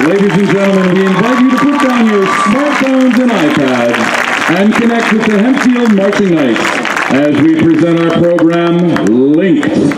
Ladies and gentlemen, we invite you to put down your smartphones and iPads and connect with the Hempfield Marching Knights as we present our program, Linked.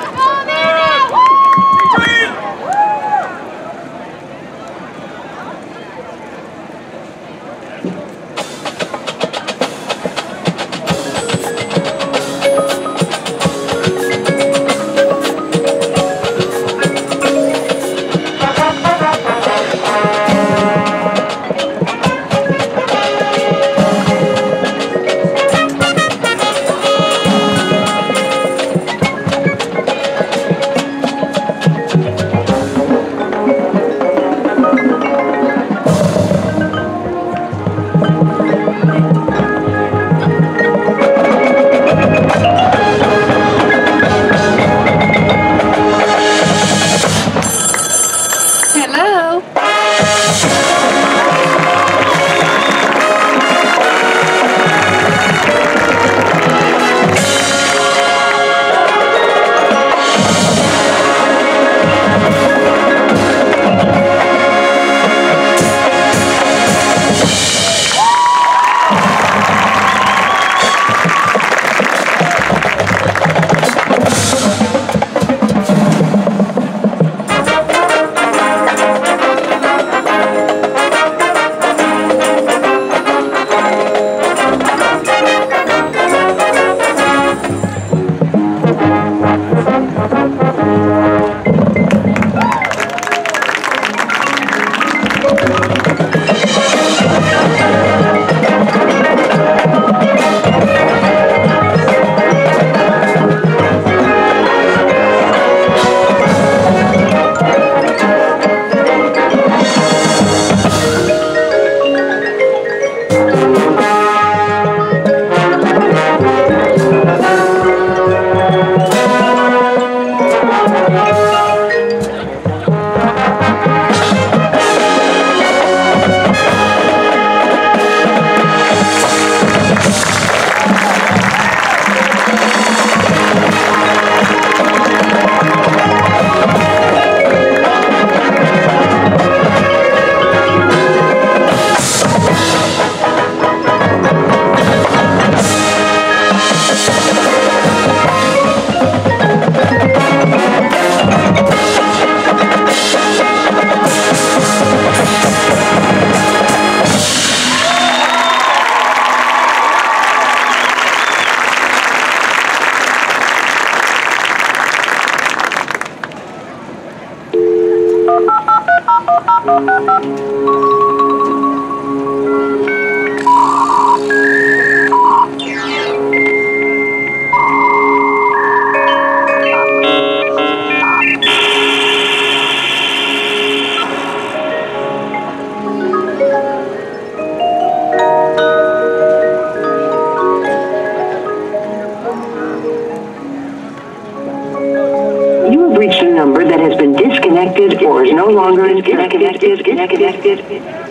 You have reached a number that has been disconnected or is no longer disconnected.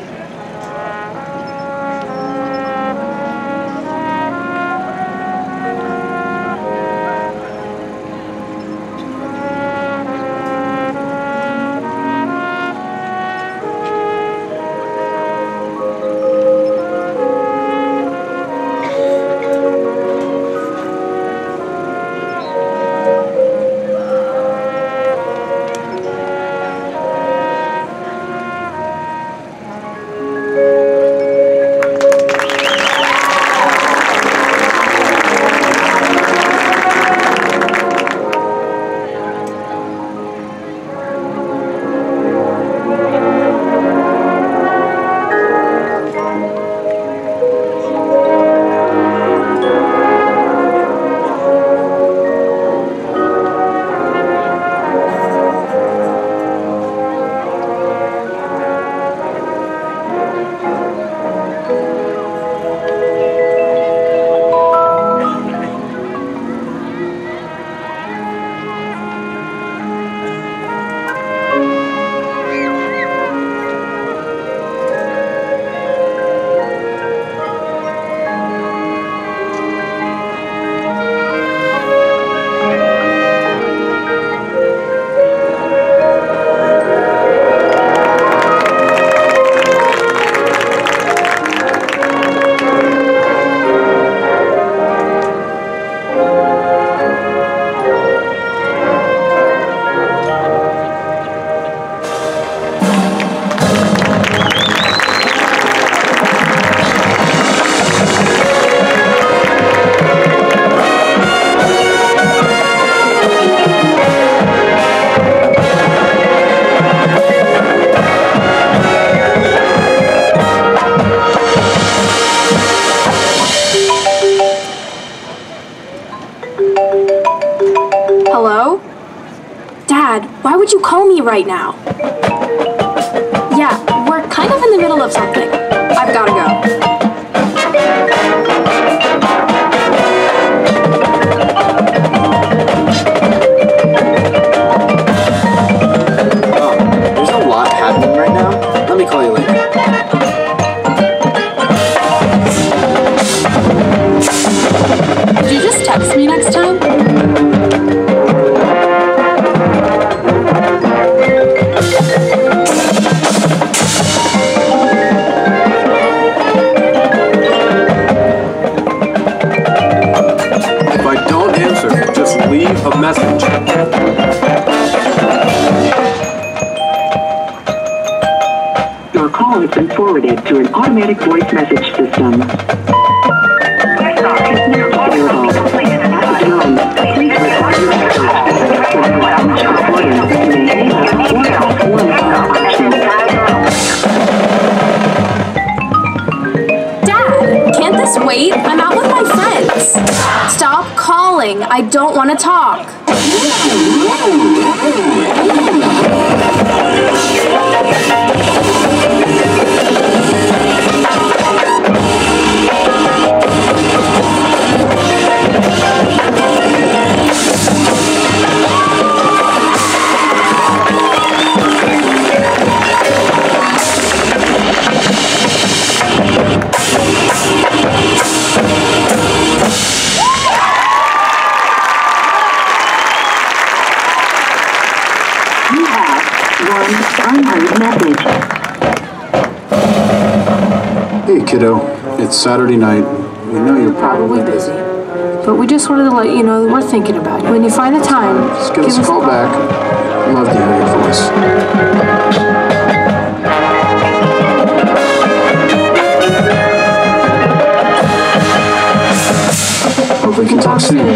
would you call me right now? Yeah, we're kind of in the middle of something. I've gotta go. Text me next time? If I don't answer, just leave a message. Your call has been forwarded to an automatic voice message system. Dad, can't this wait? I'm out with my friends. Stop calling. I don't want to talk. You have one unheard message. Hey kiddo, it's Saturday night. We know you're Probably busy. But we just wanted to let you know that we're thinking about you. When you find the time, Just give us a call back. Love to hear your voice. Hope we can talk soon.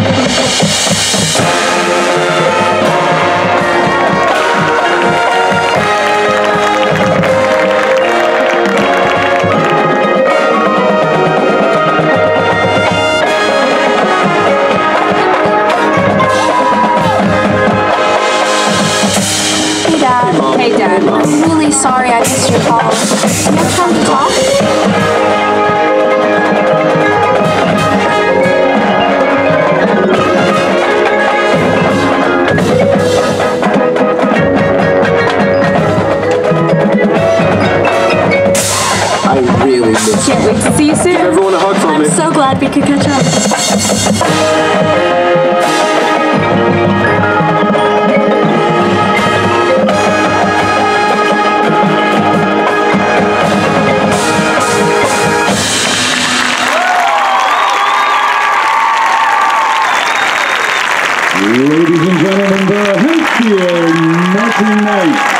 Hey Dad, I'm really sorry I missed your call. Do you have time to talk? I really miss you. Can't wait to see you soon. Give everyone a hug from me. I'm so glad we could catch up. Ladies and gentlemen, the Hempfield Marching Knights.